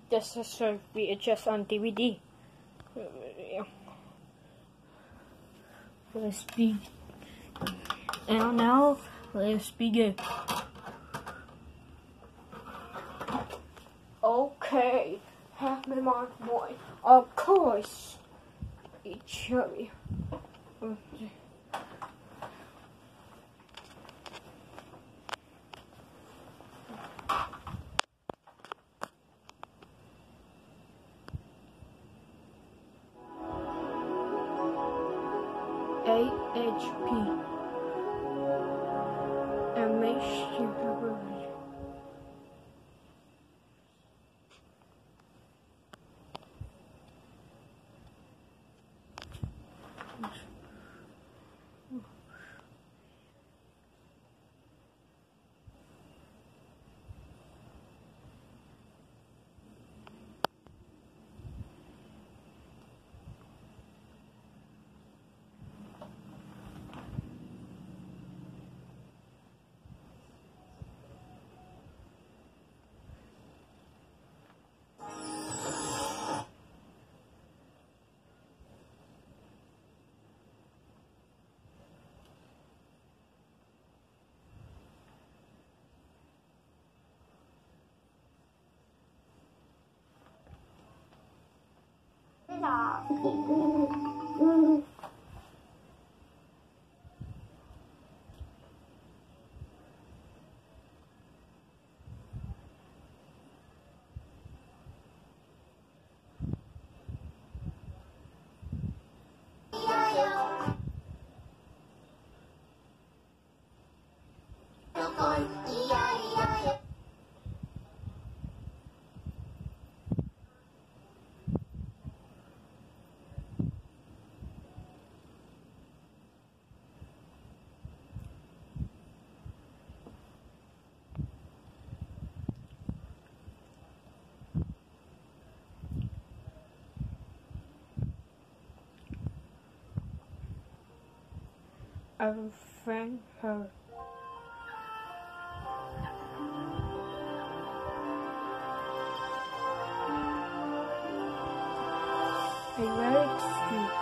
This is a VHS on DVD. Let's begin. And now, let's begin. Okay, have me mark boy. Of course. Each of you. Okay. AHP and make sure I will friend her. A very cute.